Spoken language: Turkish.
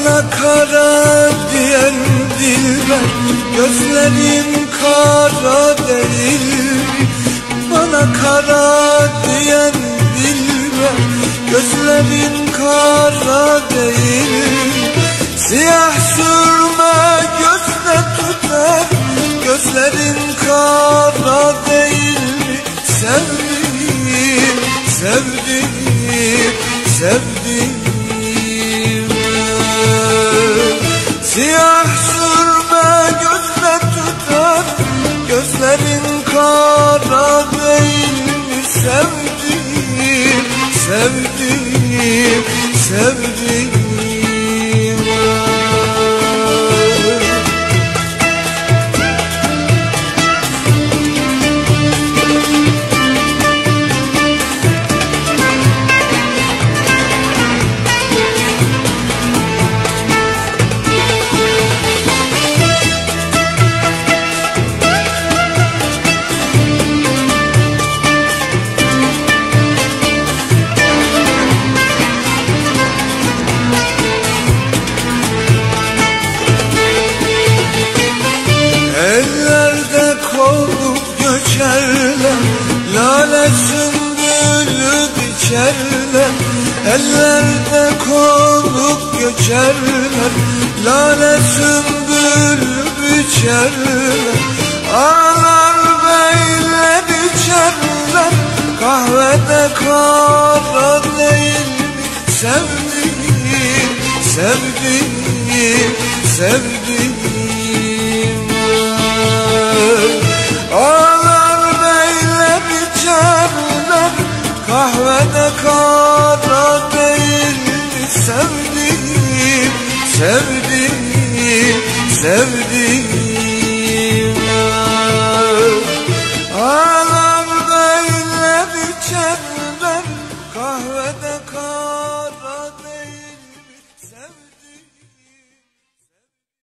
Bana kara diyen dilber, gözlerin kara değil. Bana kara diyen dilber, gözlerin kara değil. Siyah sürme gözle tutar, gözlerin kara değil mi? Sevdiğim, sevdiğim, sevdiğim. Siyah sürme gözle tutar, gözlerin kara değil mi? Sevdiğim, sevdiğim, sevdiğim. Ellerde kolup göçerler, lale sümbülü biçerler. Ellerde kolup göçerler, lale sümbülü biçerler. Ağlar beyler içerler, kahvede kara değil mi? Sevdiğim, sevdiğim, sevdiğim. Ağlar beyler içerler, kahvede kara değil mi? Sevdiğim, sevdiğim, sevdiğim.